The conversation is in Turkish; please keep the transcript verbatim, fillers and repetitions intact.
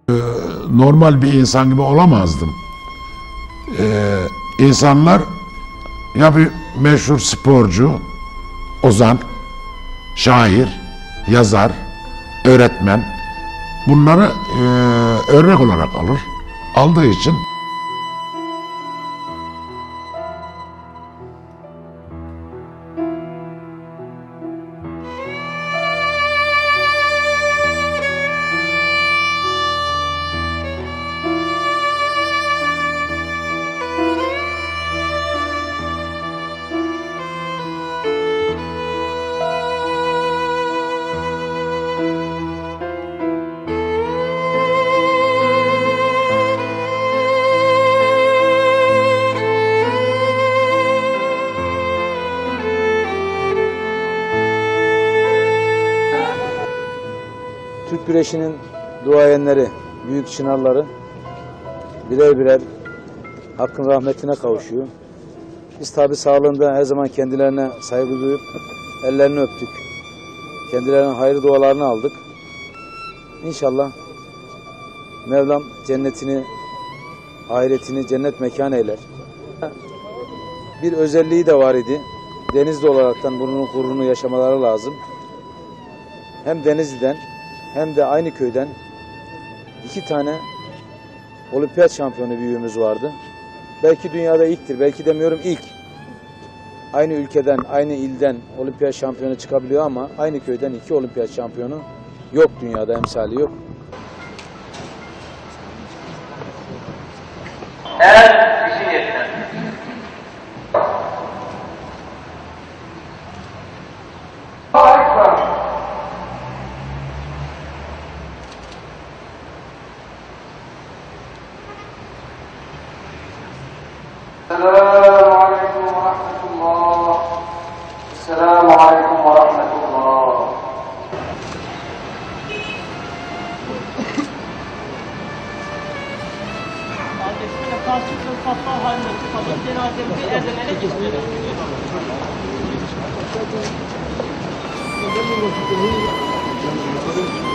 Normal bir insan gibi olamazdım. Ee, insanlar ya bir meşhur sporcu, ozan, şair, yazar, öğretmen bunları e, örnek olarak alır. Aldığı için Türk güreşinin duayenleri, büyük çınarları birer birer Hakk'ın rahmetine kavuşuyor. Biz tabi sağlığında her zaman kendilerine saygı duyup ellerini öptük. Kendilerinin hayırlı dualarını aldık. İnşallah Mevlam cennetini, ahiretini cennet mekan eyler. Bir özelliği de var idi. Denizli olaraktan bunun gururunu yaşamaları lazım. Hem Denizli'den hem de aynı köyden iki tane olimpiyat şampiyonu büyüğümüz vardı. Belki dünyada ilktir, belki demiyorum ilk. Aynı ülkeden, aynı ilden olimpiyat şampiyonu çıkabiliyor ama aynı köyden iki olimpiyat şampiyonu yok, dünyada emsali yok. Eğer işin yetmez. Esselamu Aleyküm ve Rahmetullah. Esselamu Aleyküm ve Rahmetullah. Adetine karşılıklı saflar haline çıkalım. Cenazemizi erzemene geçmeyelim.